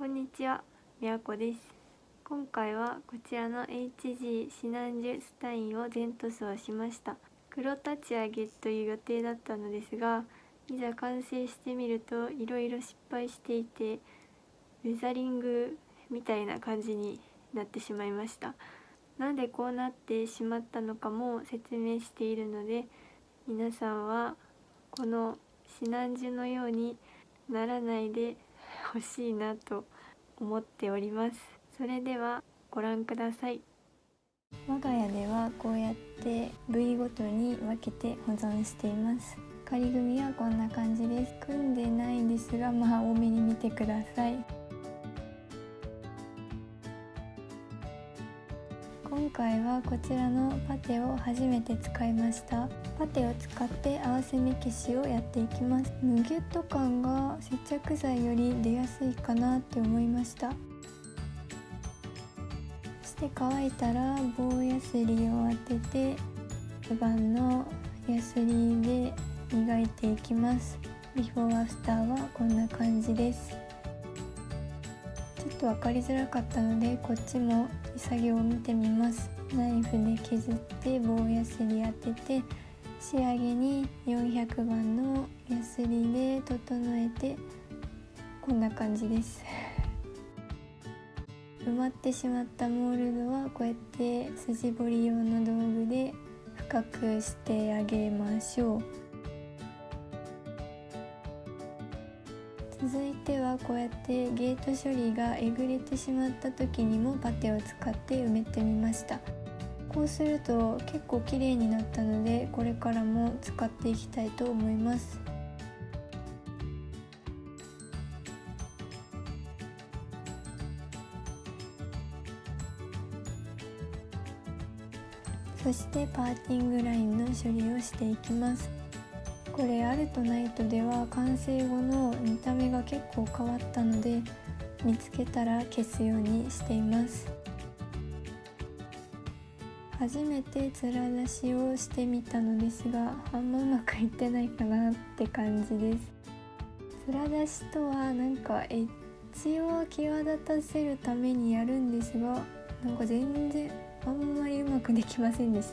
こんにちは、みやこです。今回はこちらの HG シナンジュスタインを全塗装しました。黒立ち上げという予定だったのですが、いざ完成してみるといろいろ失敗していて、ウェザリングみたいな感じになってしまいました。なんでこうなってしまったのかも説明しているので、皆さんはこのシナンジュのようにならないでほしいなと思っております。それではご覧ください。我が家ではこうやって部位ごとに分けて保存しています。仮組はこんな感じです。組んでないんですが、多めに見てください。今回はこちらのパテを初めて使いました。パテを使って合わせ目消しをやっていきます。むぎゅっと感が接着剤より出やすいかなって思いました。そして乾いたら棒ヤスリを当てて手番のヤスリで磨いていきます。ビフォーアフターはこんな感じです。ちょっと分かりづらかったのでこっちも作業を見てみます。ナイフで削って棒ヤスリ当てて、仕上げに400番のヤスリで整えてこんな感じです。埋まってしまったモールドはこうやって筋彫り用の道具で深くしてあげましょう。続いてはこうやってゲート処理がえぐれてしまった時にもパテを使って埋めてみました。こうすると結構綺麗になったので、これからも使っていきたいと思います。そしてパーティングラインの処理をしていきます。これアルトナイトでは完成後の見た目が結構変わったので、見つけたら消すようにしています。初めて面出しをしてみたのですが、あんまうまくいってないかなって感じです。面出しとはなんかエッジを際立たせるためにやるんですが、なんか全然あんまりうまくできませんでした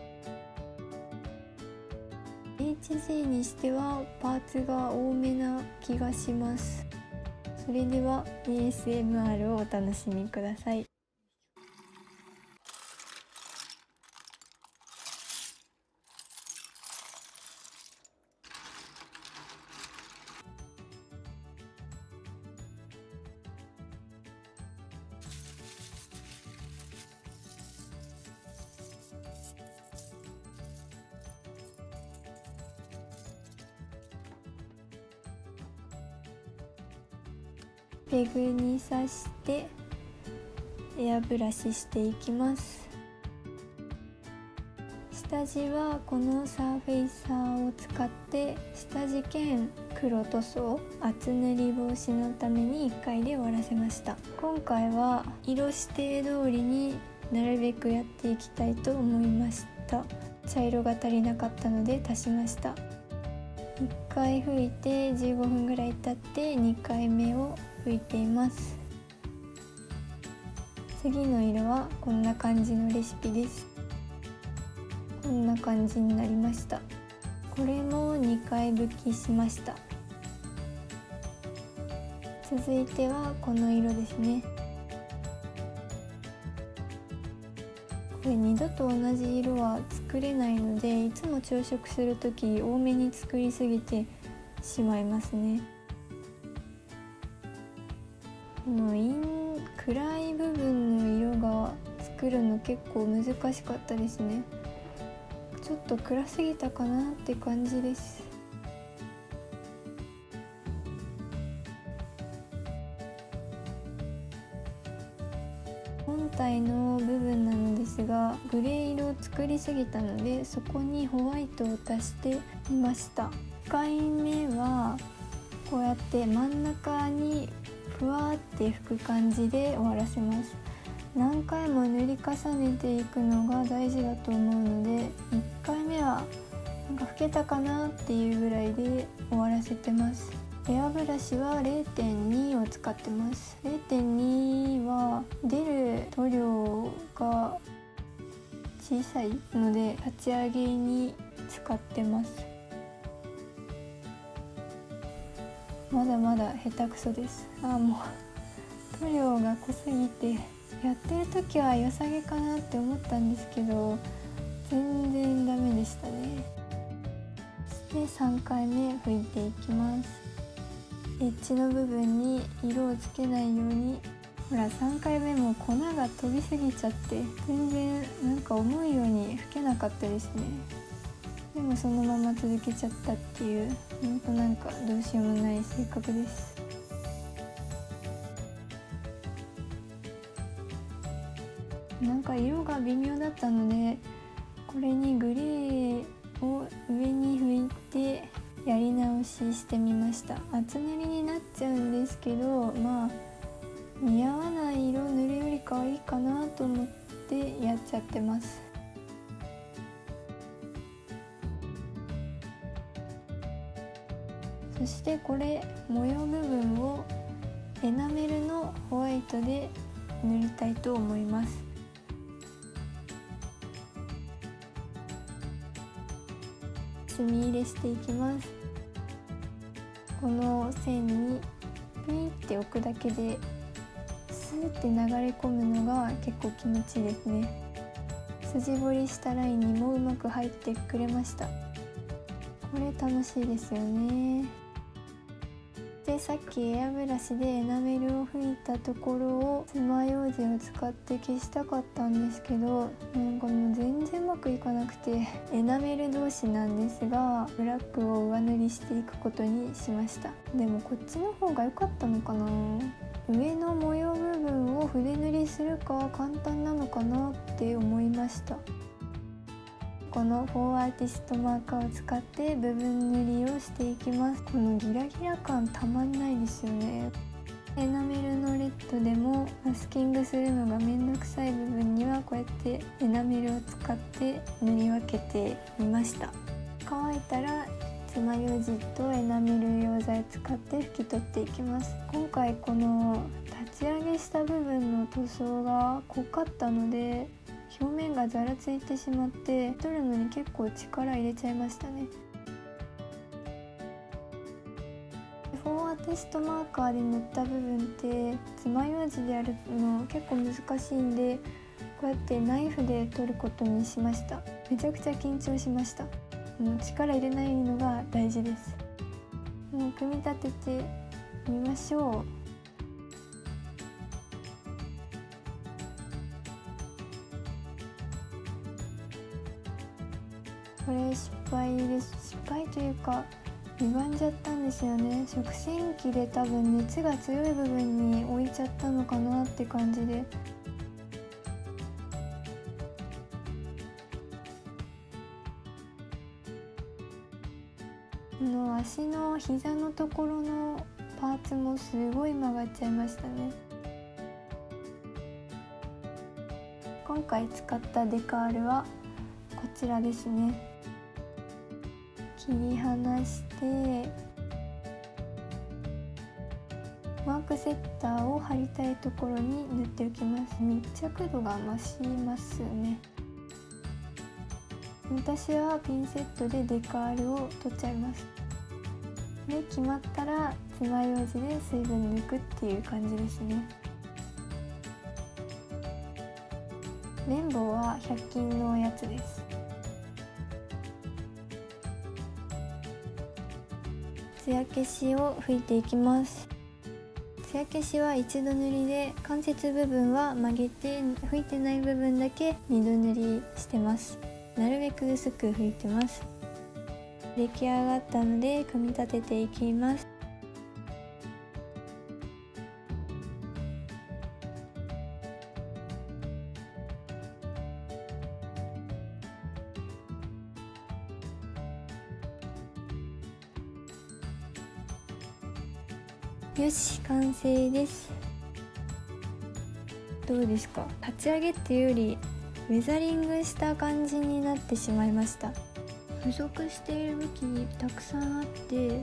。HG にしてはパーツが多めな気がします。それでは ASMR をお楽しみください。ペグに刺してエアブラシしていきます。下地はこのサーフェイサーを使って下地兼黒塗装厚塗り防止のために1回で終わらせました。今回は色指定通りになるべくやっていきたいと思いました。茶色が足りなかったので足しました。1回拭いて15分ぐらい経って2回目を拭いています。次の色はこんな感じのレシピです。こんな感じになりました。これも2回拭きしました。続いてはこの色ですね。これ二度と同じ色は作れないので、いつも朝食する時多めに作りすぎてしまいますね。この暗い部分の色が作るの結構難しかったですね。ちょっと暗すぎたかなって感じです。本体の部分なのですが、グレー色を作りすぎたので、そこにホワイトを足してみました。1回目はこうやって真ん中にふわーって拭く感じで終わらせます。何回も塗り重ねていくのが大事だと思うので、1回目はなんか拭けたかなっていうぐらいで終わらせてます。 エアブラシは 0.2 を使ってます。0.2 は出る塗料が小さいので立ち上げに使ってます。まだまだ下手くそです。もう塗料が濃すぎて、やってる時は良さげかなって思ったんですけど全然ダメでしたね。そして3回目拭いていきます。エッジの部分に色をつけないように。ほら、3回目も粉が飛びすぎちゃって全然なんか思うように拭けなかったですね。でもそのまま続けちゃったっていう、なんかどうしようもない性格です。なんか色が微妙だったので、これにグレーを上に拭いてやり直ししてみました。厚塗りになっちゃうんですけど、似合わない色塗るよりかはいいかなと思ってやっちゃってます。そしてこれ模様部分をエナメルのホワイトで塗りたいと思います。墨入れしていきます。この線にピーって置くだけでスーって流れ込むのが結構気持ちいいですね。筋彫りしたラインにもうまく入ってくれました。これ楽しいですよね。で、さっきエアブラシでエナメルを拭いたところを爪楊枝を使って消したかったんですけど、なんかもう全然うまくいかなくて、エナメル同士なんですがブラックを上塗りしていくことにしました。でもこっちの方が良かったのかな。上の模様部分を筆塗りするか簡単なのかなって思いました。このフォーアーティストマーカーを使って部分塗りをしていきます。このギラギラ感たまんないですよね。エナメルのレッドでもマスキングするのがめんどくさい部分にはこうやってエナメルを使って塗り分けてみました。乾いたら爪楊枝とエナメル溶剤使って拭き取っていきます。今回この立ち上げした部分の塗装が濃かったので表面がざらついてしまって取るのに結構力入れちゃいましたね。フォーアーティストマーカーで塗った部分って爪楊枝でやるの結構難しいんで、こうやってナイフで取ることにしました。めちゃくちゃ緊張しました。力入れないのが大事です。組み立ててみましょう。これ失敗です。失敗というか歪んじゃったんですよね。食洗機で多分熱が強い部分に置いちゃったのかなって感じで、足の膝のところのパーツもすごい曲がっちゃいましたね。今回使ったデカールはこちらですね。切り離してマークセッターを貼りたいところに塗っておきます。密着度が増しますね。私はピンセットでデカールを取っちゃいます。で、決まったら爪楊枝で水分抜くっていう感じですね。綿棒は100均のやつです。艶消しを拭いていきます。艶消しは一度塗りで、関節部分は曲げて拭いてない部分だけ二度塗りしてます。なるべく薄く拭いてます。出来上がったので組み立てていきます。よし、完成です。どうですか？立ち上げっていうよりウェザリングした感じになってしまいました。 付属している武器たくさんあって、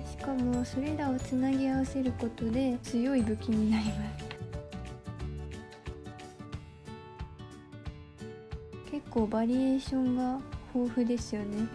しかもそれらをつなぎ合わせることで強い武器になります。結構バリエーションが豊富ですよね。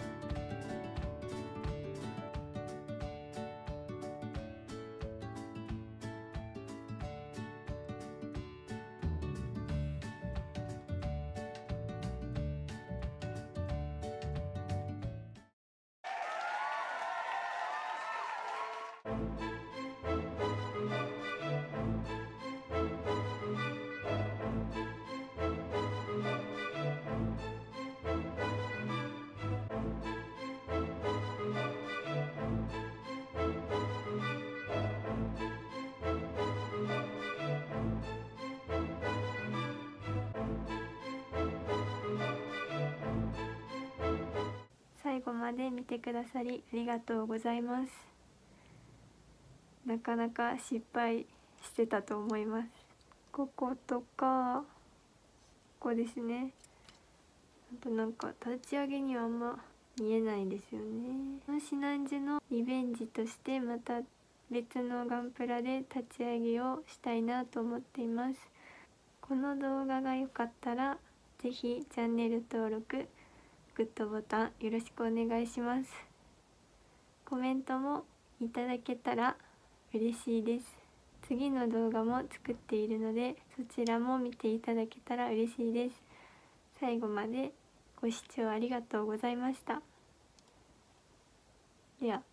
最後まで見てくださりありがとうございます。なかなか失敗してたと思います。こことか、ここですね。あとなんか立ち上げにはあんま見えないですよね。シナンジュのリベンジとしてまた別のガンプラで立ち上げをしたいなと思っています。この動画が良かったら是非チャンネル登録、グッドボタンよろしくお願いします。コメントもいただけたら嬉しいです。次の動画も作っているのでそちらも見ていただけたら嬉しいです。最後までご視聴ありがとうございました。では。